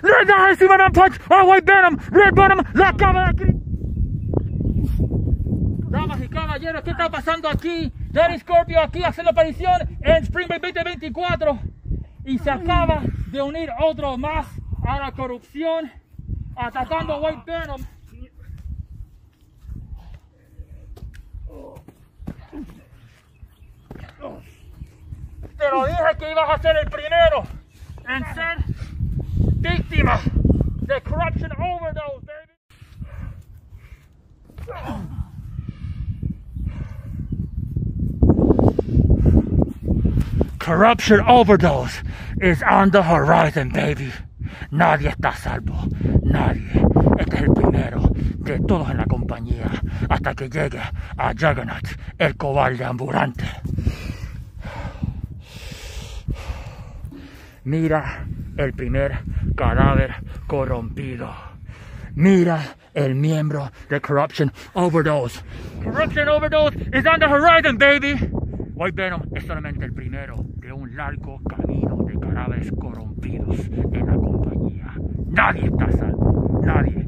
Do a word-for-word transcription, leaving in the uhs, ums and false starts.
Red Venom, see Venom punch. Oh, White Venom, Red Venom, la acaba de aquí. Damas y caballeros, ¿qué está pasando aquí? Daddy Scorpio aquí hace la aparición en Spring Break veinte veinticuatro. Y se acaba de unir otro más a la corrupción, atacando a White Venom. Te lo dije que ibas a ser el primero en ser víctima de corruption overdose, baby. Corruption overdose is on the horizon, baby. Nadie está a salvo. Nadie. Este es el primero de todos en la compañía hasta que llegue a Juggernaut, el cobarde ambulante. Mira el primer cadáver corrompido. Mira el miembro de Corruption Overdose. Corruption Overdose is on the horizon, baby. White Venom es solamente el primero de un largo camino de cadáveres corrompidos en la compañía. Nadie está a salvo. Nadie.